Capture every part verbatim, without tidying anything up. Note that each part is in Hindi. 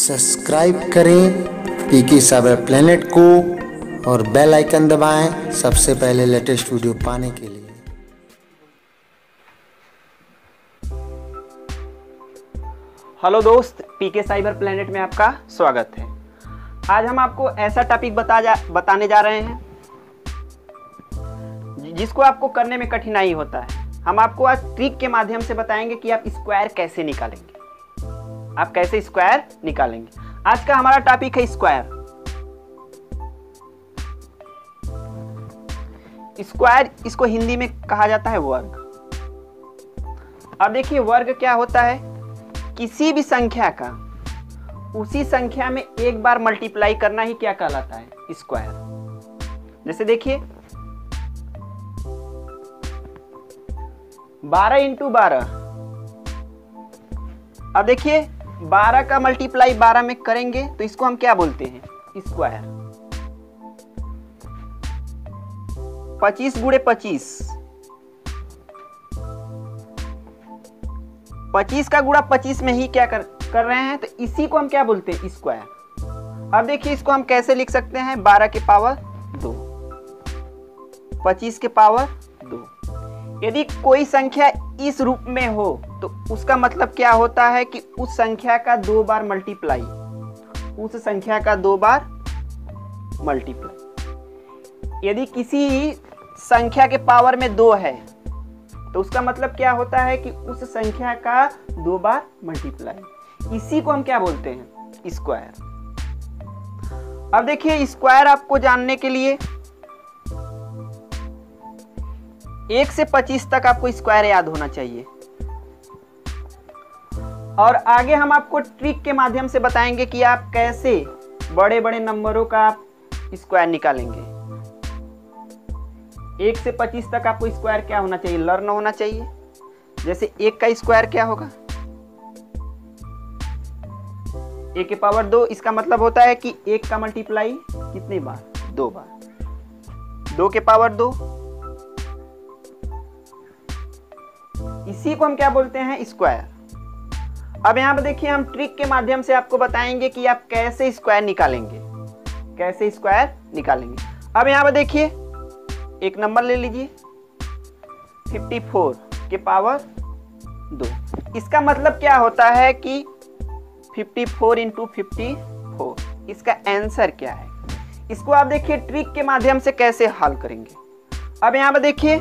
सब्सक्राइब करें पीके साइबर प्लेनेट को और बेल आइकन दबाएं सबसे पहले लेटेस्ट वीडियो पाने के लिए। हेलो दोस्त, पीके साइबर प्लेनेट में आपका स्वागत है। आज हम आपको ऐसा टॉपिक बता जा बताने जा रहे हैं जिसको आपको करने में कठिनाई होता है। हम आपको आज ट्रिक के माध्यम से बताएंगे कि आप स्क्वायर कैसे निकालेंगे। आप कैसे स्क्वायर निकालेंगे। आज का हमारा टॉपिक है स्क्वायर। स्क्वायर इसको हिंदी में कहा जाता है वर्ग। अब देखिए, वर्ग क्या होता है? किसी भी संख्या का उसी संख्या में एक बार मल्टीप्लाई करना ही क्या कहलाता है? स्क्वायर। जैसे देखिए, बारह इंटू बारह। अब देखिए, बारह का मल्टीप्लाई बारह में करेंगे तो इसको हम क्या बोलते हैं? स्क्वायर। पच्चीस गुणे पच्चीस, पच्चीस का गुणा पच्चीस में ही क्या कर कर रहे हैं, तो इसी को हम क्या बोलते हैं? स्क्वायर। अब देखिए, इसको हम कैसे लिख सकते हैं? बारह के पावर दो, पच्चीस के पावर दो। यदि कोई संख्या इस रूप में हो तो उसका मतलब क्या होता है कि उस संख्या का दो बार मल्टीप्लाई, उस संख्या का दो बार मल्टीप्लाई। यदि किसी संख्या के पावर में दो है तो उसका मतलब क्या होता है कि उस संख्या का दो बार मल्टीप्लाई। इसी को हम क्या बोलते हैं? स्क्वायर। अब देखिए, स्क्वायर आपको जानने के लिए एक से पच्चीस तक आपको स्क्वायर याद होना चाहिए। और आगे हम आपको ट्रिक के माध्यम से बताएंगे कि आप कैसे बड़े बड़े नंबरों का आप स्क्वायर निकालेंगे। एक से पच्चीस तक आपको स्क्वायर क्या होना चाहिए? लर्न होना चाहिए। जैसे एक का स्क्वायर क्या होगा? एक के पावर दो। इसका मतलब होता है कि एक का मल्टीप्लाई कितनी बार? दो बार। दो के पावर दो, इसी को हम क्या बोलते हैं? स्क्वायर। अब यहां पर देखिए, हम ट्रिक के माध्यम से आपको बताएंगे कि आप कैसे स्क्वायर निकालेंगे, कैसे स्क्वायर निकालेंगे। अब यहां पर देखिए, एक नंबर ले लीजिए, चौवन के पावर दो। इसका मतलब क्या होता है कि चौवन इंटू चौवन, इसका आंसर क्या है? इसको आप देखिए ट्रिक के माध्यम से कैसे हल करेंगे। अब यहां पर देखिए,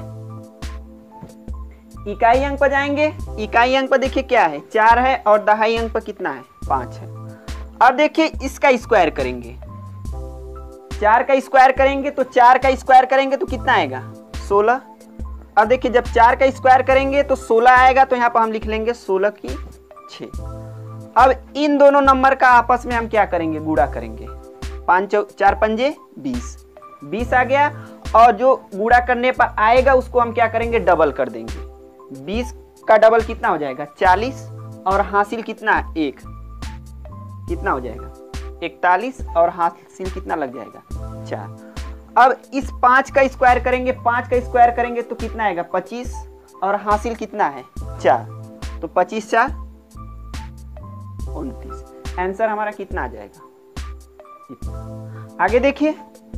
इकाई अंक पर जाएंगे। इकाई अंक पर देखिए क्या है? चार है, और दहाई अंक पर कितना है? पांच है। अब देखिए, इसका स्क्वायर करेंगे। चार का स्क्वायर करेंगे तो चार का स्क्वायर करेंगे तो कितना आएगा? सोलह। अब देखिए, जब चार का स्क्वायर करेंगे तो सोलह आएगा, तो यहाँ पर हम लिख लेंगे सोलह की छः। अब इन दोनों नंबर का आपस में हम क्या करेंगे? गुणा करेंगे। पाँच चार पंजे बीस, बीस आ गया। और जो गुणा करने पर आएगा उसको हम क्या करेंगे? डबल कर देंगे। बीस का डबल कितना हो जाएगा? चालीस। और हासिल कितना है? एक। कितना हो जाएगा? इकतालीस। और हासिल कितना लग जाएगा? चार। अब इस पांच का स्क्वायर करेंगे, पांच का स्क्वायर करेंगे तो कितना आएगा? पच्चीस। और हासिल कितना है? चार। तो पच्चीस चार उनतीस। आंसर हमारा कितना आ जाएगा? आगे देखिए,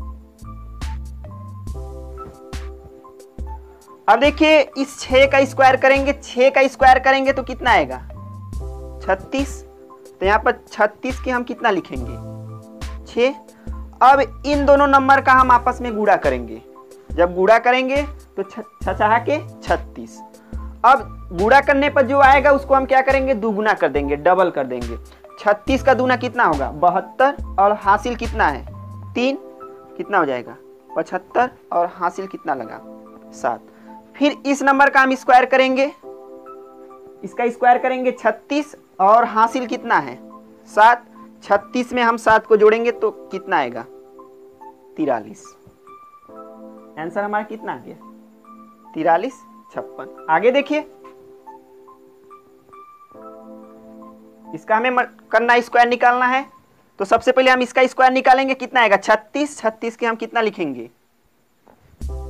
अब देखिए, इस छह का स्क्वायर करेंगे, छह का स्क्वायर करेंगे तो कितना आएगा? छत्तीस। तो यहाँ पर छत्तीस के हम कितना लिखेंगे? छह। अब इन दोनों नंबर का हम आपस में गुणा करेंगे। जब गुणा करेंगे तो छछा के छत्तीस। अब गुणा करने पर जो आएगा उसको हम क्या करेंगे? दुगुना कर देंगे, डबल कर देंगे। छत्तीस का दूना कितना होगा? बहत्तर। और हासिल कितना है? तीन। कितना हो जाएगा? पचहत्तर। और हासिल कितना लगा? सात। फिर इस नंबर का हम स्क्वायर करेंगे, इसका स्क्वायर करेंगे छत्तीस। और हासिल कितना है? सात। छत्तीस में हम सात को जोड़ेंगे तो कितना आएगा? तिरालीस। आंसर हमारा कितना आ गया? तिरालीस छप्पन। आगे देखिए, इसका हमें करना स्क्वायर निकालना है, तो सबसे पहले हम इसका स्क्वायर निकालेंगे। कितना आएगा? छत्तीस। छत्तीस के हम कितना लिखेंगे?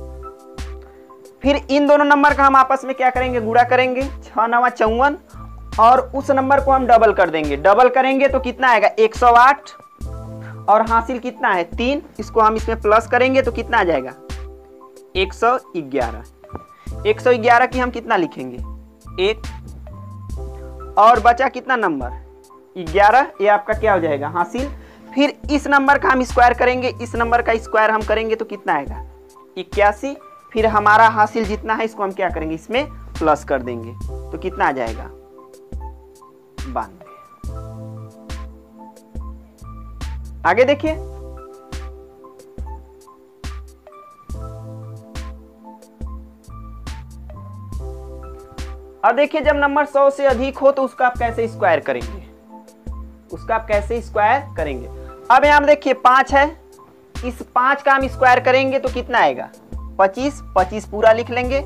फिर इन दोनों नंबर का हम आपस में क्या करेंगे? गुणा करेंगे। छह नवा चौवन। और उस नंबर को हम डबल कर देंगे। डबल करेंगे तो कितना आएगा एक सौ आठ, और हासिल कितना है तीन, इसको हम इसमें प्लस करेंगे तो कितना आ जाएगा एक सौ ग्यारह। एक सौ ग्यारह की हम कितना लिखेंगे एक, और बचा कितना नंबर ग्यारह, ये आपका क्या हो जाएगा हासिल। फिर इस नंबर का हम स्क्वायर करेंगे, इस नंबर का स्क्वायर हम करेंगे तो कितना आएगा इक्यासी। फिर हमारा हासिल जितना है इसको हम क्या करेंगे इसमें प्लस कर देंगे तो कितना आ जाएगा बानवे। आगे देखिए, अब देखिए जब नंबर सौ से अधिक हो तो उसका आप कैसे स्क्वायर करेंगे, उसका आप कैसे स्क्वायर करेंगे। अब यहां देखिए पांच है, इस पांच का हम स्क्वायर करेंगे तो कितना आएगा पच्चीस। पच्चीस पूरा लिख लेंगे।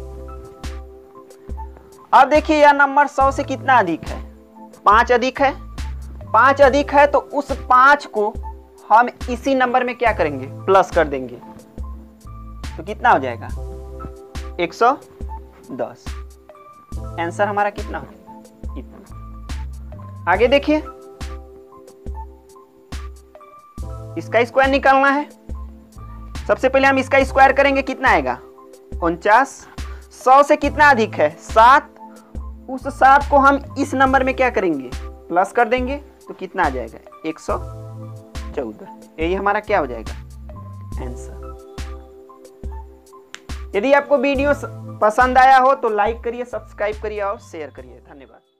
अब देखिए यह नंबर सौ से कितना अधिक है, पांच अधिक है। पांच अधिक है तो उस पांच को हम इसी नंबर में क्या करेंगे प्लस कर देंगे तो कितना हो जाएगा एक सौ दस। आंसर हमारा कितना हो इतना। आगे देखिए, इसका स्क्वायर निकालना है। सबसे पहले हम इसका स्क्वायर करेंगे, कितना आएगा उनचास। सौ से कितना अधिक है सात, उस सात को हम इस नंबर में क्या करेंगे प्लस कर देंगे तो कितना आ जाएगा एक सौ चौदह। यही हमारा क्या हो जाएगा आंसर। यदि आपको वीडियो पसंद आया हो तो लाइक करिए, सब्सक्राइब करिए और शेयर करिए। धन्यवाद।